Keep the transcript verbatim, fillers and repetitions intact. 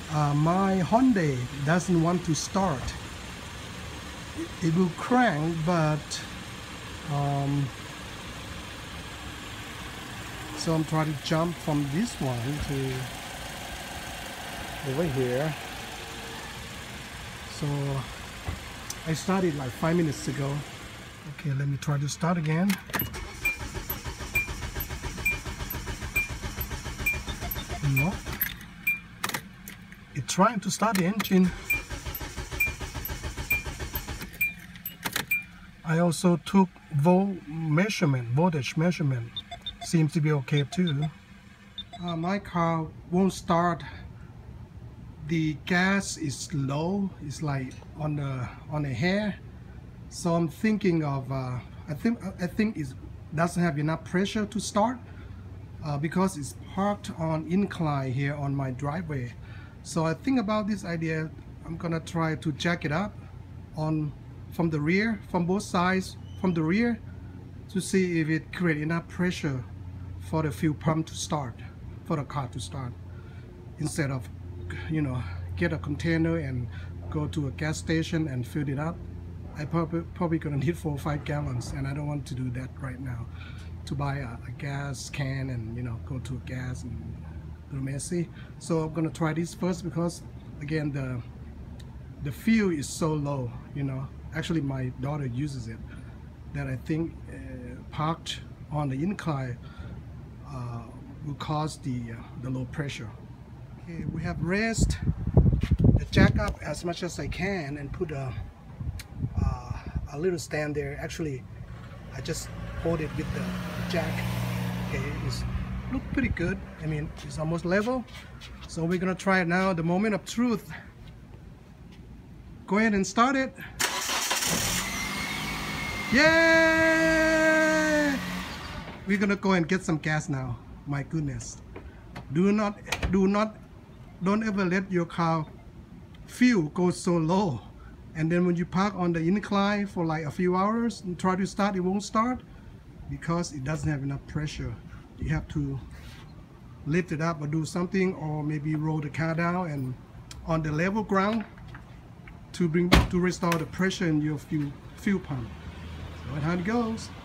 uh, my Hyundai doesn't want to start. It, it will crank, but um, so I'm trying to jump from this one to over here. So I started like five minutes ago. Okay, let me try to start again. No, it's trying to start the engine. I also took volt measurement, voltage measurement. Seems to be okay too. Uh, my car won't start. The gas is low. It's like on the on the hair. So I'm thinking of. Uh, I think I think it doesn't have enough pressure to start uh, because it's parked on incline here on my driveway. So I think about this idea. I'm gonna try to jack it up on from the rear, from both sides, from the rear, to see if it creates enough pressure for the fuel pump to start, for the car to start, instead of, you know, get a container and go to a gas station and fill it up. I probably probably gonna need four or five gallons, and I don't want to do that right now. To buy a, a gas can and, you know, go to a gas and a little messy. So I'm gonna try this first because, again, the the fuel is so low. You know, actually my daughter uses it. That I think uh, parked on the incline uh, will cause the uh, the low pressure. Okay, we have raised the jack up as much as I can and put a uh, a little stand there. Actually, I just hold it with the jack. Okay, it's look pretty good. I mean, it's almost level. So we're gonna try it now. The moment of truth. Go ahead and start it. Yay! We're gonna go and get some gas now. My goodness. Do not, do not, don't ever let your car fuel go so low. And then when you park on the incline for like a few hours and try to start, it won't start because it doesn't have enough pressure. You have to lift it up or do something, or maybe roll the car down and on the level ground to bring to restore the pressure in your fuel fuel pump. So that's how it goes.